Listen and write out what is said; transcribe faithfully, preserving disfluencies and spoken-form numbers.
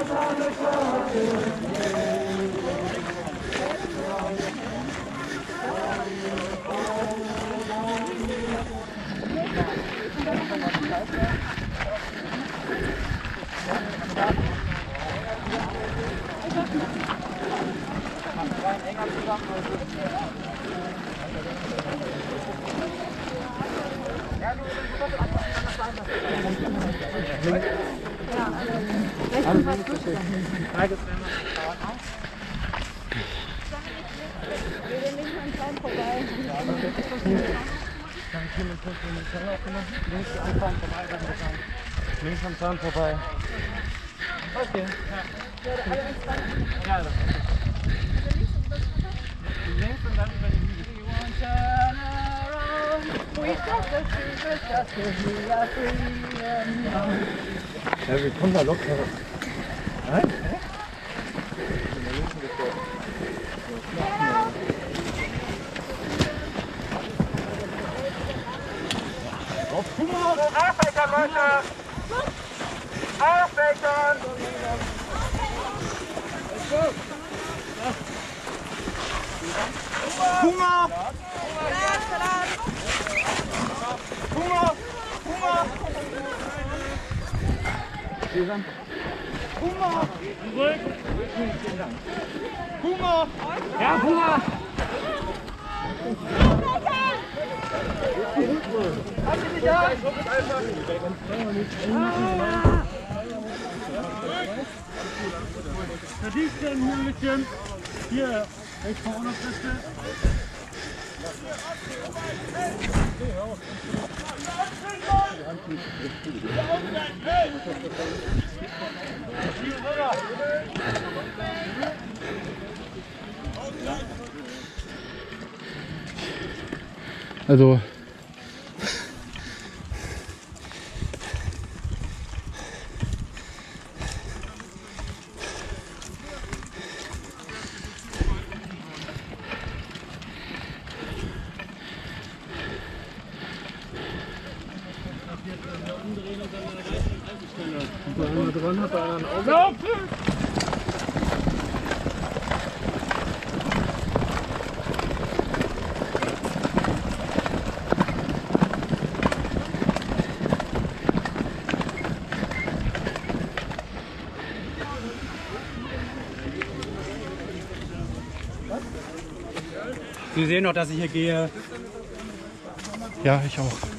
Links am Zaun vorbei. Okay. Ja, das ist links und dann über die Wiese. Ja, wir kommen da locker. Nein? Aufwächern, Leute! Aufwächern! Hunger! Hunger! Hunger! Hunger! Zurück! Hunger! Ja, Hunger! Hast du nicht da? Verdienst du ein Mühlchen? Hier, ich fahre auch noch Feste. Also dran hat er ein Auge. Sie sehen doch, dass ich hier gehe. Ja, ich auch.